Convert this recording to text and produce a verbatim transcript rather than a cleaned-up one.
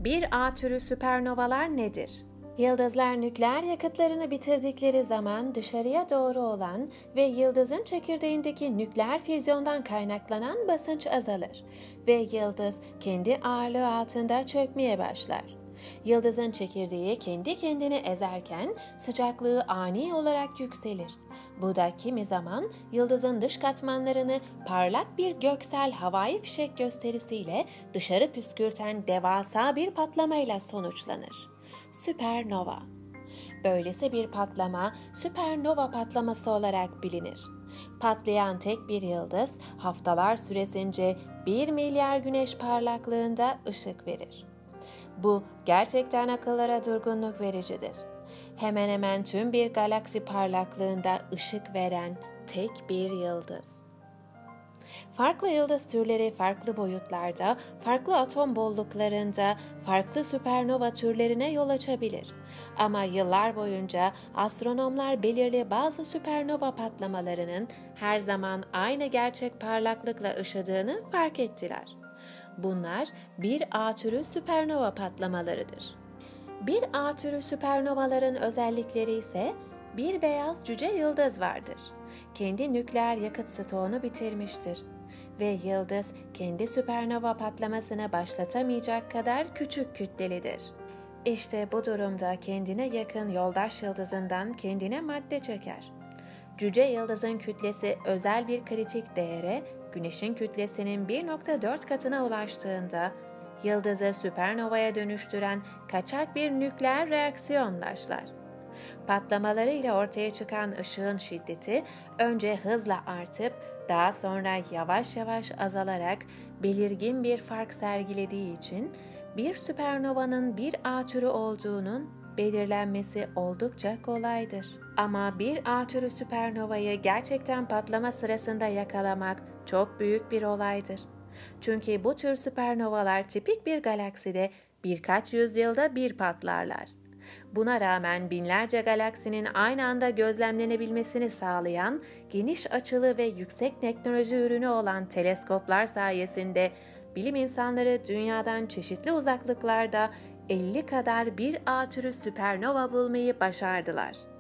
bir A türü süpernovalar nedir? Yıldızlar nükleer yakıtlarını bitirdikleri zaman dışarıya doğru olan ve yıldızın çekirdeğindeki nükleer füzyondan kaynaklanan basınç azalır ve yıldız kendi ağırlığı altında çökmeye başlar. Yıldızın çekirdeği kendi kendini ezerken sıcaklığı ani olarak yükselir. Bu da kimi zaman yıldızın dış katmanlarını parlak bir göksel havai fişek gösterisiyle dışarı püskürten devasa bir patlamayla sonuçlanır. Süpernova. Böylesi bir patlama süpernova patlaması olarak bilinir. Patlayan tek bir yıldız haftalar süresince bir milyar güneş parlaklığında ışık verir. Bu gerçekten akıllara durgunluk vericidir. Hemen hemen tüm bir galaksi parlaklığında ışık veren tek bir yıldız. Farklı yıldız türleri farklı boyutlarda, farklı atom bolluklarında, farklı süpernova türlerine yol açabilir. Ama yıllar boyunca astronomlar belirli bazı süpernova patlamalarının her zaman aynı gerçek parlaklıkla ışıdığını fark ettiler. Bunlar bir A türü süpernova patlamalarıdır. bir A türü süpernovaların özellikleri ise bir beyaz cüce yıldız vardır. Kendi nükleer yakıt stoğunu bitirmiştir ve yıldız kendi süpernova patlamasını başlatamayacak kadar küçük kütlelidir. İşte bu durumda kendine yakın yoldaş yıldızından kendine madde çeker. Cüce yıldızın kütlesi özel bir kritik değere, Güneş'in kütlesinin bir nokta dört katına ulaştığında yıldızı süpernovaya dönüştüren kaçak bir nükleer reaksiyon başlar. Patlamalarıyla ortaya çıkan ışığın şiddeti önce hızla artıp daha sonra yavaş yavaş azalarak belirgin bir fark sergilediği için bir süpernovanın bir A türü olduğunun belirlenmesi oldukça kolaydır. Ama bir A türü süpernovayı gerçekten patlama sırasında yakalamak çok büyük bir olaydır. Çünkü bu tür süpernovalar tipik bir galakside birkaç yüzyılda bir patlarlar. Buna rağmen binlerce galaksinin aynı anda gözlemlenebilmesini sağlayan geniş açılı ve yüksek teknoloji ürünü olan teleskoplar sayesinde bilim insanları dünyadan çeşitli uzaklıklarda elli kadar bir A türü süpernova bulmayı başardılar.